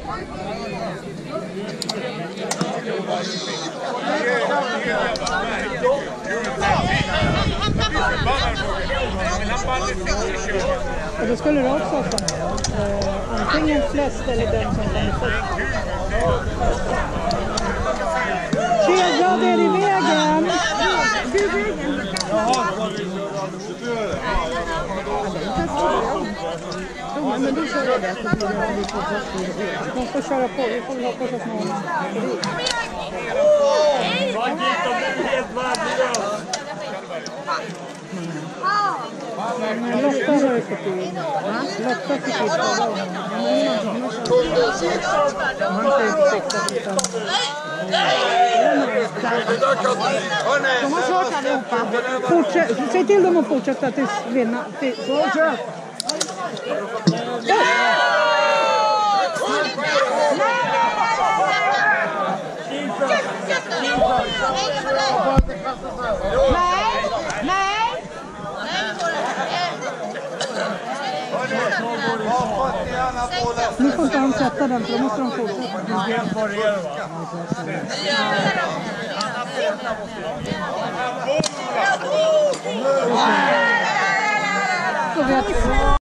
Och då skulle det också ha antingen flest eller den som kommer först. Kedja, det är i vägen! Men du kör det. De får köra på, vi får väl hoppas att någon men Lotta har ju fått in. Lotta fick in. De har kört allihopa. Säg till dem att fortsätta tills vinna. Fortsätt! Nu får inte han sätta den, för då måste de fortsätta. Så vet